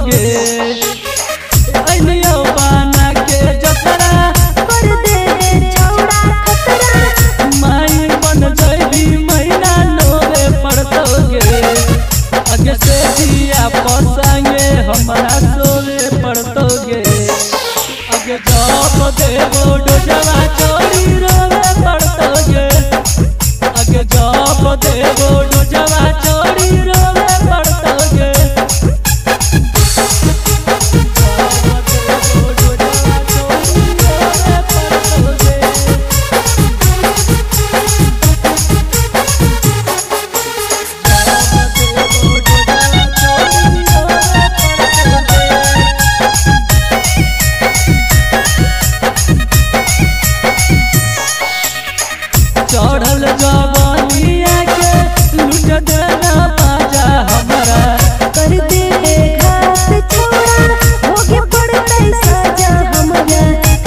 पड़तोगे। अनियो बना के जतरा कर दे छौड़ा खतरा माई बन जइबी महीना नोवे पड़तोगे। आगे से दिया पसांगे हमारा सोवे पड़तोगे। आगे जब देवो डोजवा चोरी रोवे पड़तोगे। आगे जब देवो डोजवा चोरी रोवे पड़तोगे। चढ़ल जवानिया के लूट देना बाजा हमारा। कर दे घात छौड़ा होगे पड़तै सजा हमरा।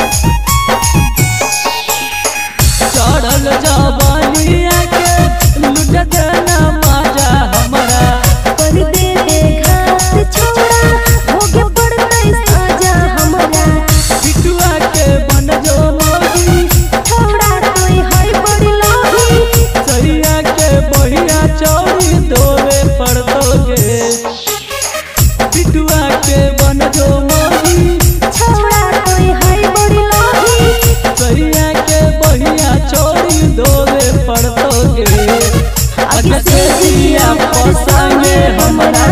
चढ़ल जवानिया के लूट देना बाजा हमारा। कर दे घात छौड़ा होगे पड़तै सजा हमरा। बिटुआ के बन जो मोगी छौड़ा कोई है बड़ी लोगी सैया के बहिया चौड़ी दोवे पड़तोगे। बिटुआ के बन जो मोगी छौड़ा कोई है बड़ी लोगी सैया के बहिया चौड़ी दोवे पड़तोगे। आगे से दिया पसांगे हमरा